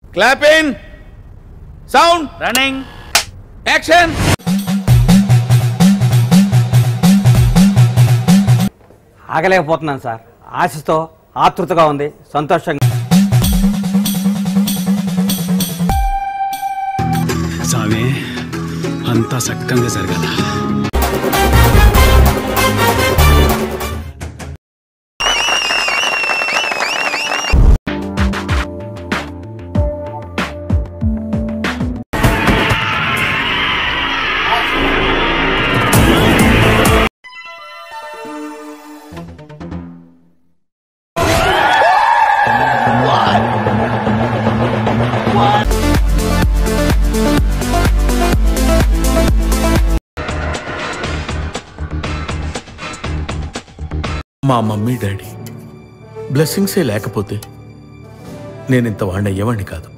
Clapping sound running action. ఆగలేకపోతున్నాను sir. ఆశతో ఆతృతగా ఉంది, సంతోషంగా. సామే అంతా సక్కంగా జరగాల. మా మమ్మీ డాడీ బ్లెస్సింగ్సే లేకపోతే నేను ఇంత వాడిని అయ్యేవాడిని కాదు.